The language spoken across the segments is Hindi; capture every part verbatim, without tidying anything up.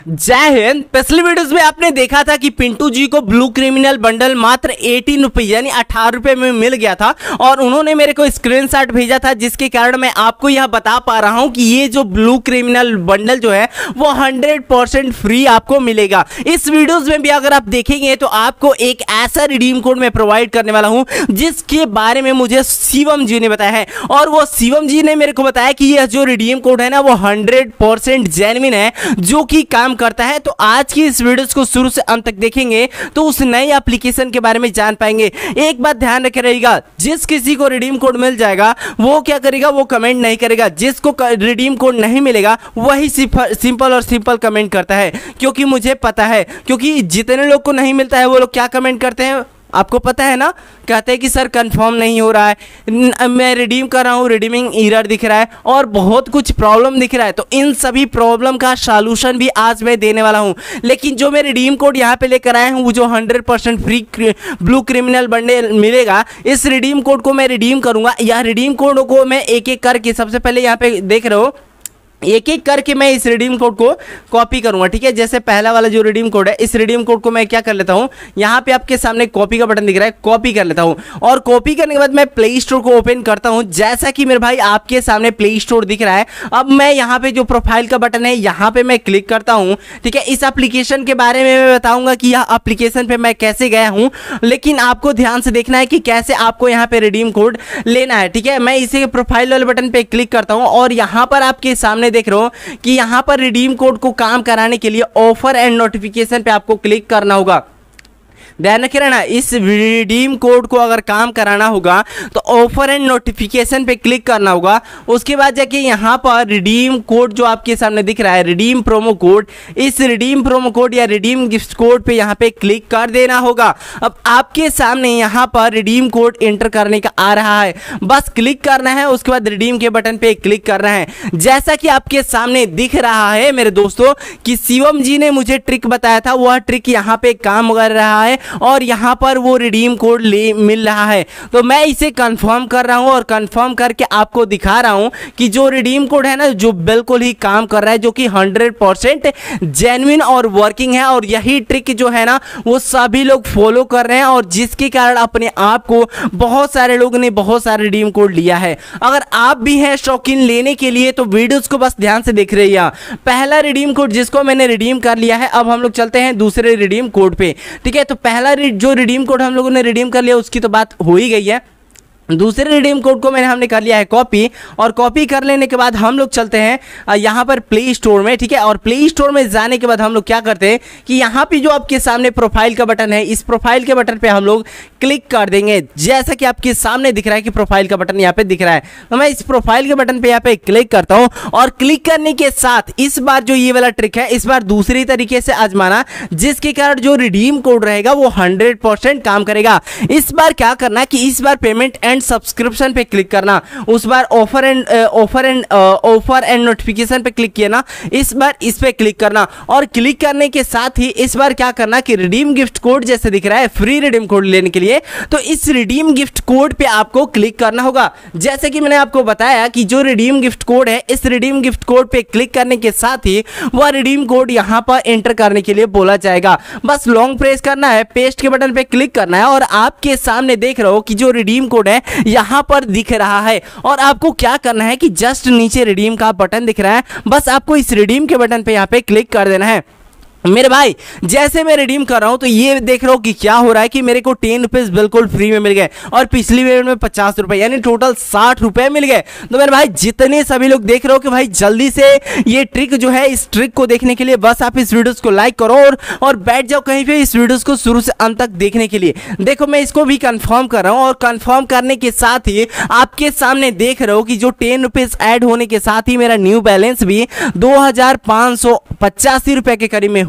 जय हिंद। पिछले वीडियोस में आपने देखा था कि पिंटू जी को ब्लू क्रिमिनल बंडल मात्र अठारह रुपए यानी अठारह रुपए में मिल गया था और उन्होंने मेरे को स्क्रीनशॉट भेजा था, जिसके कारण मैं आपको यह बता पा रहा हूं कि ये जो ब्लू क्रिमिनल बंडल जो है वो हंड्रेड परसेंट फ्री आपको मिलेगा। इस वीडियोस में भी अगर आप देखेंगे तो आपको एक ऐसा रिडीम कोड मैं प्रोवाइड करने वाला हूं जिसके बारे में मुझे शिवम जी ने बताया है, और वो शिवम जी ने मेरे को बताया कि यह जो रिडीम कोड है ना वो हंड्रेड परसेंट जेन्युइन है, जो कि काम करता है। तो आज की इस वीडियो को शुरू से अंत तक देखेंगे तो उस नई एप्लीकेशन के बारे में जान पाएंगे। एक बात ध्यान रखे रहिएगा, जिस किसी को रिडीम कोड मिल जाएगा वो क्या करेगा, वो कमेंट नहीं करेगा। जिसको रिडीम कोड नहीं मिलेगा वही सिंपल और सिंपल कमेंट करता है, क्योंकि मुझे पता है, क्योंकि जितने लोग को नहीं मिलता है वो लोग क्या कमेंट करते हैं आपको पता है ना, कहते हैं कि सर कंफर्म नहीं हो रहा है, मैं रिडीम कर रहा हूँ, रिडीमिंग एरर दिख रहा है और बहुत कुछ प्रॉब्लम दिख रहा है। तो इन सभी प्रॉब्लम का सॉल्यूशन भी आज मैं देने वाला हूँ। लेकिन जो मैं रिडीम कोड यहाँ पे लेकर आया हूँ वो जो hundred percent free blue criminal bundle मिलेगा, इस रिडीम कोड को मैं रिडीम करूँगा। यह रिडीम कोड को मैं एक एक करके, सबसे पहले यहाँ पे देख रहे हो, एक एक करके मैं इस रिडीम कोड को कॉपी करूंगा। ठीक है, जैसे पहला वाला जो रिडीम कोड है, इस रिडीम कोड को मैं क्या कर लेता हूं, यहां पे आपके सामने कॉपी का बटन दिख रहा है, कॉपी कर लेता हूं। और कॉपी करने के बाद मैं प्ले स्टोर को ओपन करता हूं। जैसा कि मेरे भाई आपके सामने प्ले स्टोर दिख रहा है, अब मैं यहां पे जो प्रोफाइल का बटन है यहां पे मैं क्लिक करता हूं। ठीक है, इस एप्लीकेशन के बारे में मैं बताऊंगा कि यह एप्लीकेशन पे मैं कैसे गया हूं, लेकिन आपको ध्यान से देखना है कि कैसे आपको यहां पे रिडीम कोड लेना है। ठीक है, मैं इसे प्रोफाइल वाले बटन पे क्लिक करता हूं और यहां पर आपके सामने देख रहे हो कि यहां पर रिडीम कोड को काम कराने के लिए ऑफर एंड नोटिफिकेशन पे आपको क्लिक करना होगा। ध्यान रखिए ना, इस रिडीम कोड को अगर काम कराना होगा तो ऑफर एंड नोटिफिकेशन पे क्लिक करना होगा। उसके बाद जाके यहाँ पर रिडीम कोड जो आपके सामने दिख रहा है, रिडीम प्रोमो कोड, इस रिडीम प्रोमो कोड या रिडीम गिफ्ट कोड पे यहाँ पे क्लिक कर देना होगा। अब आपके सामने यहाँ पर रिडीम कोड एंटर करने का आ रहा है, बस क्लिक करना है। उसके बाद रिडीम के बटन पे क्लिक करना है। जैसा कि आपके सामने दिख रहा है मेरे दोस्तों कि शिवम जी ने मुझे ट्रिक बताया था, वह ट्रिक यहाँ पे काम कर रहा है और यहां पर वो रिडीम कोड ले मिल रहा है। तो मैं इसे कंफर्म कर रहा हूं और कंफर्म करके आपको दिखा रहा हूं कि जो रिडीम कोड है ना जो बिल्कुल ही काम कर रहा है, जो कि हंड्रेड परसेंट जेन्युइन और वर्किंग है। और यही ट्रिक जो है ना वो सभी लोग फॉलो कर रहे हैं और जिसके कारण अपने आप को बहुत सारे लोगों ने बहुत सारे रिडीम कोड लिया है। अगर आप भी हैं शौकीन लेने के लिए तो वीडियोस को बस ध्यान से देख रहिए। पहला रिडीम कोड जिसको मैंने रिडीम कर लिया है, अब हम लोग चलते हैं दूसरे रिडीम कोड पे। ठीक है, तो पहला जो रिडीम कोड हम लोगों ने रिडीम कर लिया उसकी तो बात हो ही गई है। दूसरे रिडीम कोड को मैंने हमने कर लिया है कॉपी, और कॉपी कर लेने के बाद हम लोग चलते हैं यहाँ पर प्ले स्टोर में। ठीक है, और प्ले स्टोर में जाने के बाद हम लोग क्या करते हैं कि यहाँ पे जो आपके सामने प्रोफाइल का बटन है, इस प्रोफाइल के बटन पे हम लोग क्लिक कर देंगे। जैसा कि आपके सामने दिख रहा है कि प्रोफाइल का बटन यहाँ पे दिख रहा है, तो मैं इस प्रोफाइल के बटन पे यहाँ पे क्लिक करता हूँ। और क्लिक करने के साथ इस बार जो ये वाला ट्रिक है, इस बार दूसरी तरीके से आजमाना, जिसके कारण जो रिडीम कोड रहेगा वो हंड्रेड परसेंट काम करेगा। इस बार क्या करना कि इस बार पेमेंट एंड सब्सक्रिप्शन पे क्लिक करना, उस बार offer and offer and offer and notification पे क्लिक किया ना, इस बार इस पे क्लिक करना। और क्लिक करने के साथ ही इस बार क्या करना कि रिडीम गिफ्ट कोड जैसे दिख रहा है, फ्री रिडीम कोड लेने के लिए, तो इस रिडीम गिफ्ट कोड पे आपको क्लिक करना होगा। जैसे कि मैंने आपको बताया कि जो रिडीम गिफ्ट कोड है, इस रिडीम गिफ्ट कोड पे क्लिक करने के साथ ही वह रिडीम कोड यहां पर एंटर करने के लिए बोला जाएगा। बस लॉन्ग प्रेस करना है, पेस्ट के बटन पे क्लिक करना है और आपके सामने देख रहे हो कि जो रिडीम कोड है यहां पर दिख रहा है। और आपको क्या करना है कि जस्ट नीचे रिडीम का बटन दिख रहा है, बस आपको इस रिडीम के बटन पे यहां पे क्लिक कर देना है। मेरे भाई जैसे मैं रिडीम कर रहा हूं तो ये देख रहा हूं कि क्या हो रहा है कि मेरे को टेन रुपीज बिल्कुल फ्री में मिल गए और पिछली वीडियो में पचास रुपए यानी टोटल साठ रुपए मिल गए। तो मेरे भाई जितने सभी लोग देख रहे हो कि भाई जल्दी से ये ट्रिक जो है, इस ट्रिक को देखने के लिए बस आप इस वीडियोस को लाइक करो और और बैठ जाओ कहीं पे इस वीडियोस को शुरू से अंत तक देखने के लिए। देखो मैं इसको भी कंफर्म कर रहा हूँ और कंफर्म करने के साथ ही आपके सामने देख रहे हो कि जो टेन रुपीज ऐड होने के साथ ही मेरा न्यू बैलेंस भी दो हजार पाँच सौ पचासी रुपए के करीब में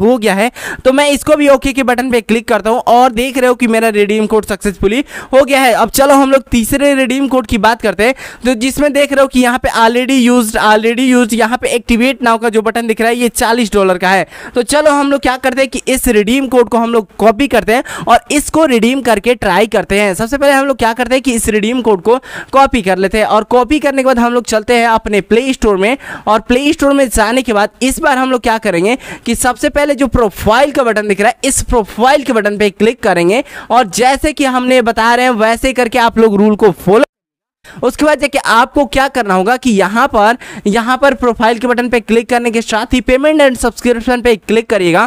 हो गया है, तो मैं इसको भी ओके के बटन पे क्लिक करता हूँ और देख रहे हो कि मेरा रिडीम कोड सक्सेसफुली हो गया है। अब चलो हम लोग तीसरे रिडीम कोड की बात करते हैं, तो जिसमें देख रहे हो कि यहाँ पे ऑलरेडी यूज्ड ऑलरेडी यूज्ड यहाँ पे एक्टिवेट नाउ का जो बटन दिख रहा है ये चालीस डॉलर का है। तो चलो हम लोग क्या करते हैं कि इस रिडीम कोड को हम लोग कॉपी करते हैं और इसको रिडीम करके ट्राई करते हैं। सबसे पहले हम लोग क्या करते हैं कि इस रिडीम कोड को कॉपी कर लेते हैं और कॉपी करने के बाद हम लोग चलते हैं अपने प्ले स्टोर में और प्ले स्टोर में जाने के बाद इस बार हम लोग क्या करेंगे कि सबसे पहले जो प्रोफाइल का बटन दिख रहा है इस प्रोफाइल के बटन पे क्लिक करेंगे और जैसे कि हमने बता रहे हैं वैसे करके आप लोग रूल को फॉलो। उसके बाद जाके आपको क्या करना होगा कि यहाँ पर यहाँ पर प्रोफाइल के बटन पे क्लिक करने के साथ ही पेमेंट एंड सब्सक्रिप्शन पे क्लिक करिएगा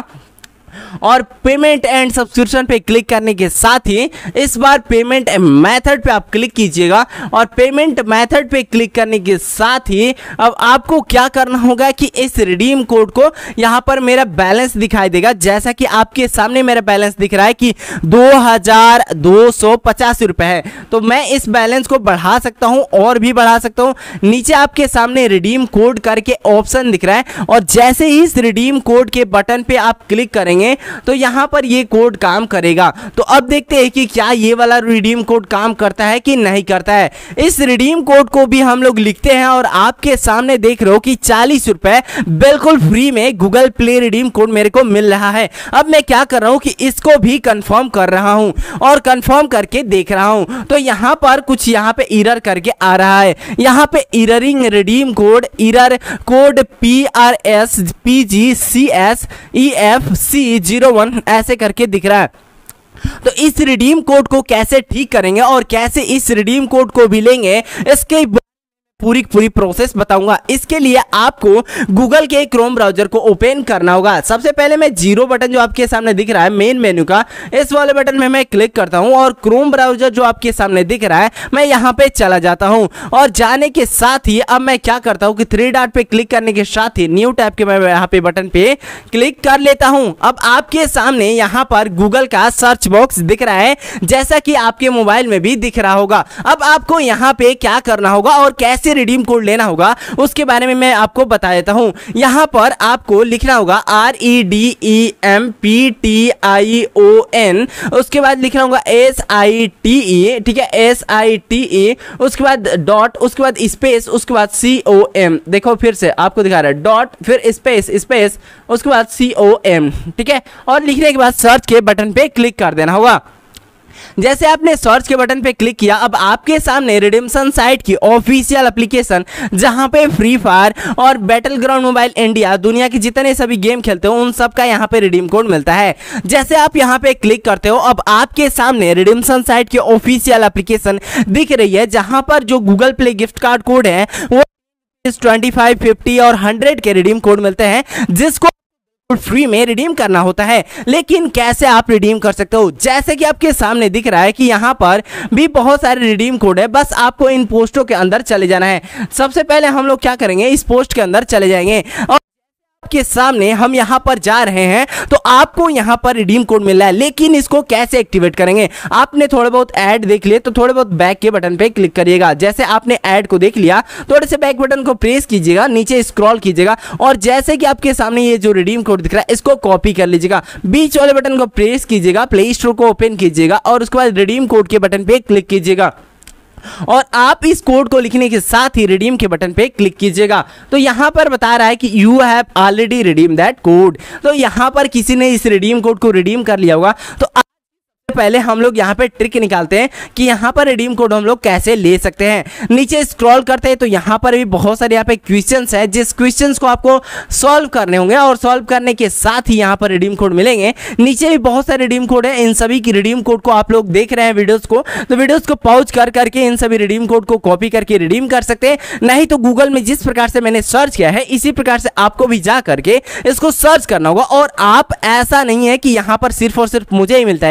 और पेमेंट एंड सब्सक्रिप्शन पे क्लिक करने के साथ ही इस बार पेमेंट मेथड पे आप क्लिक कीजिएगा और पेमेंट मेथड पे क्लिक करने के साथ ही अब आपको क्या करना होगा कि इस रिडीम कोड को यहाँ पर मेरा बैलेंस दिखाई देगा, जैसा कि आपके सामने मेरा बैलेंस दिख रहा है कि दो हजार दो सौ पचास रुपए है। तो मैं इस बैलेंस को बढ़ा सकता हूँ और भी बढ़ा सकता हूँ। नीचे आपके सामने रिडीम कोड करके ऑप्शन दिख रहा है और जैसे ही इस रिडीम कोड के बटन पे आप क्लिक करेंगे तो यहां पर ये कोड काम करेगा। तो अब देखते हैं कि क्या ये वाला रिडीम कोड काम करता है कि नहीं करता है। इस रिडीम कोड को भी हम लोग लिखते हैं और आपके सामने देख रहे हो कि चालीस रुपए बिल्कुल फ्री में गूगल प्ले रिडीम कोड मेरे को मिल रहा है। अब मैं क्या कर रहा हूं कि इसको भी कंफर्म कर रहा हूं और कंफर्म करके देख रहा हूं। तो यहां पर कुछ यहां पे एरर करके आ रहा है, यहां पे erring redeem code error code P R S P G C S E F C zero one ऐसे करके दिख रहा है। तो इस रिडीम कोड को कैसे ठीक करेंगे और कैसे इस रिडीम कोड को भी लेंगे इसके पूरी पूरी प्रोसेस बताऊंगा। इसके लिए आपको गूगल के क्रोम ब्राउजर को ओपन करना होगा। सबसे पहले मैं जीरो बटन जो आपके सामने दिख रहा है मेन मेन्यू का, इस वाले बटन में मैं क्लिक करता हूं और क्रोम ब्राउजर जो आपके सामने दिख रहा है मैं यहां पे चला जाता हूं और जाने के साथ ही अब मैं क्या करता हूं कि थ्री डॉट पे क्लिक करने के साथ ही न्यू टैब के मैं यहां पे बटन पे क्लिक कर लेता हूं। अब आपके सामने यहां पर गूगल का सर्च बॉक्स दिख रहा है, जैसा कि आपके मोबाइल में भी दिख रहा होगा। अब आपको यहां पे क्या करना होगा और कैसे रिडीम कोड लेना होगा उसके बारे में मैं आपको बता देता हूं। यहां पर आपको लिखना होगा R E D E M P T I O N, उसके बाद लिखना होगा एस आई टी ई, ठीक है, एस आई टी ई, उसके बाद डॉट, उसके बाद स्पेस, उसके बाद सी ओ एम। देखो फिर से आपको दिखा रहा है डॉट फिर स्पेस स्पेस उसके बाद सी ओ एम, ठीक है, और लिखने के बाद सर्च के बटन पे क्लिक कर देना होगा। जैसे आपने सर्च के बटन पे क्लिक किया अब आपके सामने रिडीम्शन साइट की ऑफिशियल एप्लीकेशन जहां पे फ्री फायर और बैटल ग्राउंड मोबाइल इंडिया दुनिया के जितने सभी गेम खेलते हो उन सब का यहां पे रिडीम कोड मिलता है। जैसे आप यहां पे क्लिक करते हो अब आपके सामने रिडीम्शन साइट की ऑफिशियल एप्लीकेशन दिख रही है, जहां पर जो Google play gift card code है वो ट्वेंटी फाइव फिफ्टी और हंड्रेड के रिडीम कोड मिलते हैं, जिसको फ्री में रिडीम करना होता है। लेकिन कैसे आप रिडीम कर सकते हो, जैसे कि आपके सामने दिख रहा है कि यहाँ पर भी बहुत सारे रिडीम कोड है, बस आपको इन पोस्टों के अंदर चले जाना है। सबसे पहले हम लोग क्या करेंगे, इस पोस्ट के अंदर चले जाएंगे और आपके सामने हम यहां पर जा रहे हैं तो आपको यहां पर रिडीम कोड मिल रहा है। लेकिन इसको कैसे एक्टिवेट करेंगे, आपने थोड़े बहुत ऐड देख लिए तो थोड़े बहुत बैक के बटन पे क्लिक करिएगा। जैसे आपने ऐड को देख लिया थोड़े से बैक बटन को प्रेस कीजिएगा, नीचे स्क्रॉल कीजिएगा और जैसे कि आपके सामने ये जो रिडीम कोड दिख रहा है इसको कॉपी कर लीजिएगा। बीच वाले बटन को प्रेस कीजिएगा, प्ले स्टोर को ओपन कीजिएगा और उसके बाद रिडीम कोड के बटन पे क्लिक कीजिएगा और आप इस कोड को लिखने के साथ ही रिडीम के बटन पे क्लिक कीजिएगा। तो यहां पर बता रहा है कि you have already redeem that code. तो यहां पर किसी ने इस रिडीम कोड को रिडीम कर लिया होगा। तो पहले हम लोग यहाँ पे ट्रिक निकालते हैं कि यहाँ पर रिडीम कोड हम लोग कैसे ले सकते हैं। नीचे स्क्रॉल करते हैं तो यहाँ पर भी बहुत सारे यहाँ पे क्वेश्चंस है, जिस क्वेश्चंस को आपको सॉल्व करने होंगे और सॉल्व करने के साथ ही यहाँ पर रिडीम कोड मिलेंगे। नीचे भी बहुत सारे रिडीम कोड है, इन सभी की रिडीम कोड को आप लोग देख रहे हैं वीडियोस को, तो वीडियोस को पॉज कर करके इन सभी रिडीम कोड को कॉपी करके रिडीम कर सकते हैं। नहीं तो गूगल में जिस प्रकार से मैंने सर्च किया है इसी प्रकार से आपको भी जा करके इसको सर्च करना होगा। और आप ऐसा नहीं है कि यहाँ पर सिर्फ और सिर्फ मुझे ही मिलता है रिडीम कोड,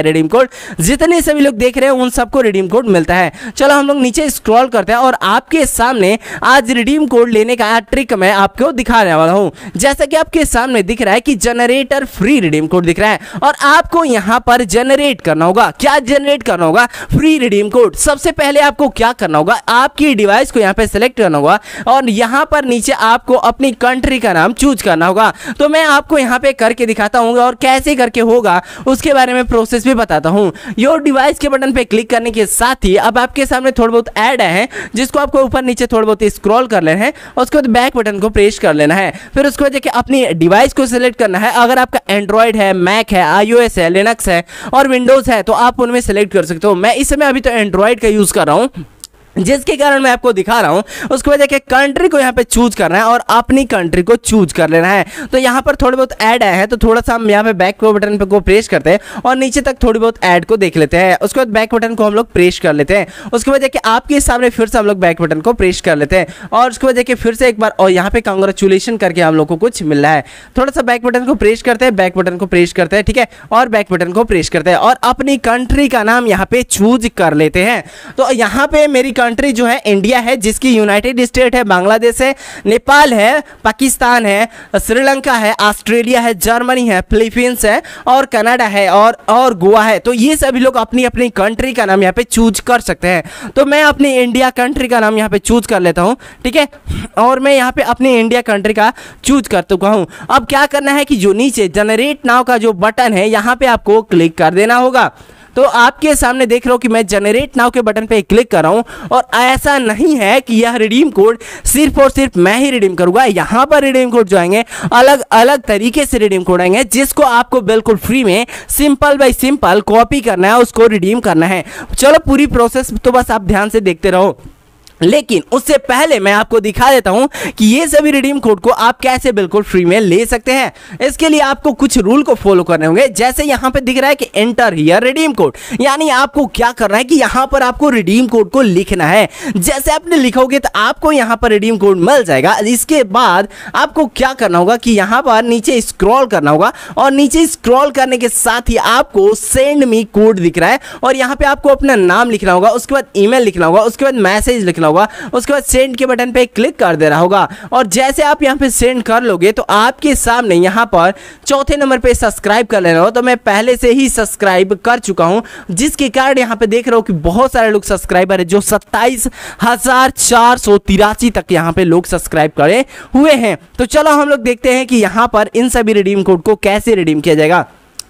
कोड जितने सभी लोग देख रहे हैं उन सबको रिडीम कोड मिलता है। चलो हम लोग नीचे स्क्रॉल करते हैं और आपके सामने आज रिडीम कोड लेने का ट्रिक मैं आपको दिखाने वाला हूं। जैसा कि आपके सामने दिख रहा है कि जनरेटर फ्री रिडीम कोड दिख रहा है और आपको यहां पर जनरेट करना होगा। क्या जनरेट करना होगा? Free redeem code. सबसे पहले आपको क्या करना होगा, आपकी डिवाइस को यहां पे सिलेक्ट करना होगा और यहां पर नीचे आपको अपनी कंट्री का नाम चूज करना होगा। तो मैं आपको यहां पे करके दिखाता हूं और कैसे करके होगा उसके बारे में प्रोसेस भी बताता हूं। योर डिवाइस के बटन पे क्लिक करने के साथ ही अब आपके सामने थोड़े बहुत ऐड आए हैं जिसको आपको ऊपर नीचे थोड़ा बहुत स्क्रॉल कर लेना है। उसके बाद बैक बटन को प्रेस कर लेना है। फिर उसके बाद जाके अपनी डिवाइस को सिलेक्ट करना है। अगर आपका एंड्रॉइड है, मैक है, आईओएस है, लिनक्स है और विंडोज है तो आप उनमें सेलेक्ट कर सकते हो। मैं इस समय अभी तो एंड्रॉइड का यूज कर रहा हूं जिसके कारण मैं आपको दिखा रहा हूं। उसके बाद जाके कंट्री को यहाँ पे चूज करना है और अपनी कंट्री को चूज कर लेना है। तो यहाँ पर थोड़े बहुत ऐड आए हैं तो थोड़ा सा हम यहाँ पे बैक बटन पे को प्रेस करते हैं और नीचे तक थोड़ी बहुत ऐड को देख लेते हैं। उसके बाद बैक बटन को हम लोग प्रेस कर लेते हैं। उसके बाद जाके आपके सामने फिर से हम लोग बैक बटन को प्रेस कर लेते हैं और उसके बाद जाके फिर से एक बार और यहाँ पे कांग्रेचुलेशन करके हम लोग को कुछ मिल रहा है। थोड़ा सा बैक बटन को प्रेस करते हैं, बैक बटन को प्रेस करते हैं, ठीक है, और बैक बटन को प्रेस करते हैं और अपनी कंट्री का नाम यहाँ पे चूज कर लेते हैं। तो यहाँ पे मेरी कंट्री जो है इंडिया है, जिसकी यूनाइटेड स्टेट है, बांग्लादेश है, नेपाल है, पाकिस्तान है, श्रीलंका है, ऑस्ट्रेलिया है, जर्मनी है, फिलीपींस है और कनाडा है और और गोवा है। तो ये सभी लोग अपनी अपनी कंट्री का नाम यहाँ पे चूज कर सकते हैं। तो मैं अपनी इंडिया कंट्री का नाम यहाँ पे चूज कर लेता हूँ, ठीक है, और मैं यहाँ पे अपनी इंडिया कंट्री का चूज कर चुका हूँ। अब क्या करना है कि जो नीचे जनरेट नाउ का जो बटन है यहाँ पे आपको क्लिक कर देना होगा। तो आपके सामने देख रहे हो कि मैं जनरेट नाउ के बटन पे क्लिक कर रहा हूं और ऐसा नहीं है कि यह रिडीम कोड सिर्फ और सिर्फ मैं ही रिडीम करूंगा। यहां पर रिडीम कोड जो आएंगे अलग अलग तरीके से रिडीम कोड आएंगे जिसको आपको बिल्कुल फ्री में सिंपल बाय सिंपल कॉपी करना है, उसको रिडीम करना है। चलो पूरी प्रोसेस तो बस आप ध्यान से देखते रहो, लेकिन उससे पहले मैं आपको दिखा देता हूं कि ये सभी रिडीम कोड को आप कैसे बिल्कुल फ्री में ले सकते हैं। इसके लिए आपको कुछ रूल को फॉलो करने होंगे। जैसे यहां पे दिख रहा है कि एंटर हियर रिडीम कोड, यानी आपको क्या करना है कि यहां पर आपको रिडीम कोड को लिखना है। जैसे आपने लिखोगे तो आपको यहां पर रिडीम कोड मिल जाएगा। इसके बाद आपको क्या करना होगा कि यहां पर नीचे स्क्रॉल करना होगा और नीचे स्क्रॉल करने के साथ ही आपको सेंड मी कोड दिख रहा है और यहां पे आपको अपना नाम लिखना होगा, उसके बाद ईमेल लिखना होगा, उसके बाद मैसेज लिखना होगा, उसके बाद सेंड के बटन पे क्लिक कर देना होगा। और जैसे आप यहां पे सेंड कर लोगे तो आपके सामने यहां पर चौथे नंबर पे सब्सक्राइब कर लेना हो। तो मैं पहले से ही सब्सक्राइब कर चुका हूं जिसके कारण यहां पे देख रहा हूं कि बहुत सारे लोग सब्सक्राइबर है जो सत्ताईस हजार चार सौ तिरासी तक यहां पे लोग सब्सक्राइब करे हुए हैं। तो चलो हम लोग देखते हैं कि यहां पर इन सभी रिडीम कोड को कैसे रिडीम किया जाएगा।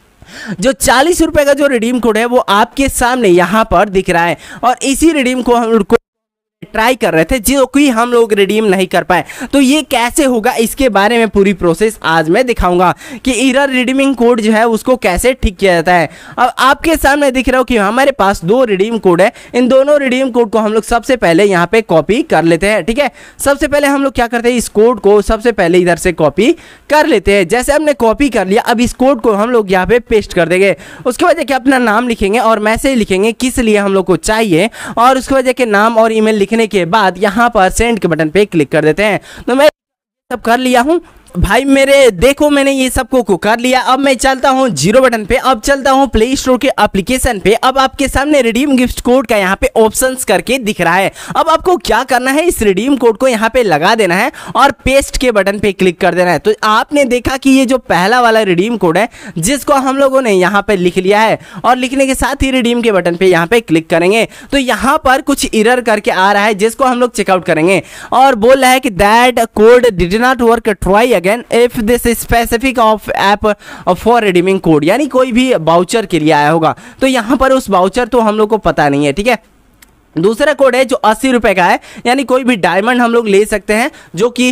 जो चालीस रुपए का जो रिडीम कोड है वो आपके सामने यहां पर दिख रहा है और इसी रिडीम को हम लोग ट्राई कर रहे थे जो कि हम लोग रिडीम नहीं कर पाए। तो ये कैसे होगा इसके बारे में पूरी प्रोसेस आज मैं दिखाऊंगा कि एरर रिडीमिंग कोड जो है उसको कैसे ठीक किया जाता है। अब आपके सामने दिख रहा हो कि हमारे पास दो रिडीम कोड है। इन दोनों रिडीम कोड को हम लोग सबसे पहले यहाँ पे कॉपी कर लेते हैं, ठीक है। सबसे पहले हम लोग क्या करते हैं, इस कोड को सबसे पहले इधर से कॉपी कर लेते हैं। जैसे हमने कॉपी कर लिया, अब इस कोड को हम लोग यहाँ पे पेस्ट कर देंगे। उसके बाद जाके अपना नाम लिखेंगे और मैसेज लिखेंगे किस लिए हम लोग को चाहिए और उसके बाद जाके नाम और ईमेल लिखने के बाद यहां पर सेंड के बटन पे क्लिक कर देते हैं। तो मैं सब कर लिया हूं भाई मेरे, देखो मैंने ये सब को कर लिया। अब मैं चलता हूँ जीरो बटन पे, अब चलता हूँ प्ले स्टोर के एप्लीकेशन पे। अब आपके सामने रिडीम गिफ्ट कोड का यहाँ पे ऑप्शंस करके दिख रहा है। अब आपको क्या करना है, इस रिडीम कोड को यहाँ पे लगा देना है और पेस्ट के बटन पे क्लिक कर देना है। तो आपने देखा कि ये जो पहला वाला रिडीम कोड है जिसको हम लोगों ने यहाँ पे लिख लिया है और लिखने के साथ ही रिडीम के बटन पे यहाँ पे क्लिक करेंगे तो यहाँ पर कुछ एरर करके आ रहा है जिसको हम लोग चेकआउट करेंगे और बोल रहा है कि that code did not work, try again if this specific of app for redeeming code, यानी कोई भी बाउचर के लिए आया होगा। तो यहाँ पर उस बाउचर तो हम लोग को पता नहीं है, ठीक है। दूसरा कोड है जो अस्सी रुपए का है, यानी कोई भी डायमंड हम लोग ले सकते हैं जो कि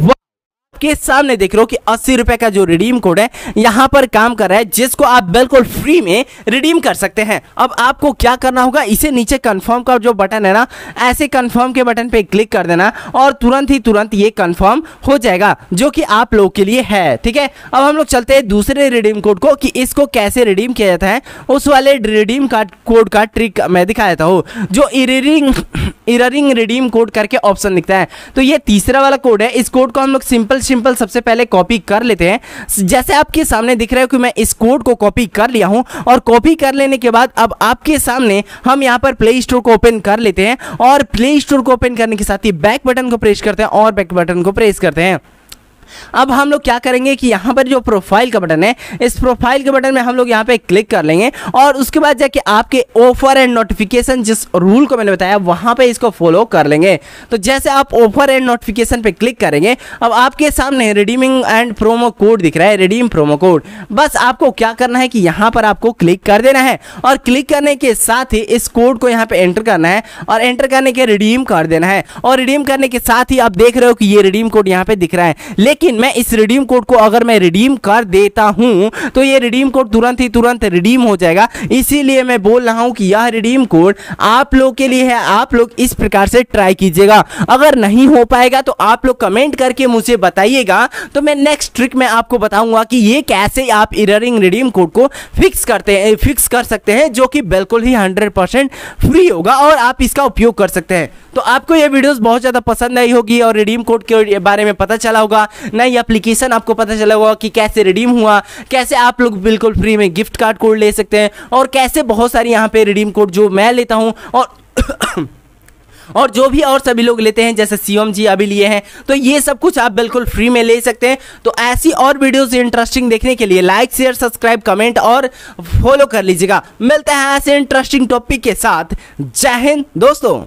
के सामने देख रहे हो कि अस्सी रुपए का जो रिडीम कोड है यहां पर काम कर रहा है जिसको आप बिल्कुल फ्री में रिडीम कर सकते हैं। अब आपको क्या करना होगा, इसे नीचे कंफर्म का जो बटन है ना, ऐसे कंफर्म के बटन पे क्लिक कर देना और तुरंत ही तुरंत ये कंफर्म हो जाएगा जो कि आप लोग के लिए है, ठीक है। अब हम लोग चलते हैं दूसरे रिडीम कोड को कि इसको कैसे रिडीम किया जाता है। उस वाले रिडीम कार्ड कोड का ट्रिक मैं दिखा देता हूँ। जो इरेरिंग इररिंग रिडीम कोड करके ऑप्शन दिखता है। तो ये तीसरा वाला कोड है, इस कोड को हम लोग सिंपल सिंपल सबसे पहले कॉपी कर लेते हैं। जैसे आपके सामने दिख रहा है कि मैं इस कोड को कॉपी कर लिया हूं, और कॉपी कर लेने के बाद अब आपके सामने हम यहां पर प्ले स्टोर को ओपन कर लेते हैं, और प्ले स्टोर को ओपन करने के साथ ही बैक बटन को प्रेस करते हैं और बैक बटन को प्रेस करते हैं। अब हम लोग क्या करेंगे कि यहाँ पर जो प्रोफाइल का बटन है, इस प्रोफाइल के बटन में हम लोग यहाँ पे क्लिक कर लेंगे, और उसके बाद जाके आपके ऑफर एंड नोटिफिकेशन जिस रूल को मैंने बताया वहाँ पे इसको फॉलो कर लेंगे। तो जैसे आप ऑफर एंड नोटिफिकेशन पे क्लिक करेंगे, अब आपके सामने रिडीमिंग एंड प्रोमो कोड दिख रहा है, रिडीम प्रोमो कोड। बस आपको क्या करना है कि यहाँ पर आपको क्लिक कर देना है, और क्लिक करने के साथ ही इस कोड को यहाँ पे एंटर करना है, और एंटर करने के रिडीम कर देना है। और रिडीम करने के साथ ही आप देख रहे हो कि ये रिडीम कोड यहाँ पे दिख रहा है। लेकिन मैं इस रिडीम कोड को अगर मैं रिडीम कर देता हूं तो ये रिडीम कोड तुरंत ही तुरंत रिडीम हो जाएगा। इसीलिए मैं बोल रहा हूं कि यह रिडीम कोड आप लोग के लिए है, आप लोग इस प्रकार से ट्राई कीजिएगा। अगर नहीं हो पाएगा तो आप लोग कमेंट करके मुझे बताइएगा, तो मैं नेक्स्ट ट्रिक में आपको बताऊंगा कि ये कैसे आप इररिंग रिडीम कोड को फिक्स करते हैं फिक्स कर सकते हैं, जो कि बिल्कुल ही हंड्रेड परसेंट फ्री होगा और आप इसका उपयोग कर सकते हैं। तो आपको ये वीडियोस बहुत ज्यादा पसंद आई होगी और रिडीम कोड के बारे में पता चला होगा, नई एप्लीकेशन आपको पता चला होगा कि कैसे रिडीम हुआ, कैसे आप लोग बिल्कुल फ्री में गिफ्ट कार्ड कोड ले सकते हैं, और कैसे बहुत सारी यहाँ पे रिडीम कोड जो मैं लेता हूँ और और जो भी और सभी लोग लेते हैं, जैसे सीएम जी अभी लिए हैं, तो ये सब कुछ आप बिल्कुल फ्री में ले सकते हैं। तो ऐसी और वीडियोस इंटरेस्टिंग देखने के लिए लाइक शेयर सब्सक्राइब कमेंट और फॉलो कर लीजिएगा। मिलते हैं ऐसे इंटरेस्टिंग टॉपिक के साथ। जय हिंद दोस्तों।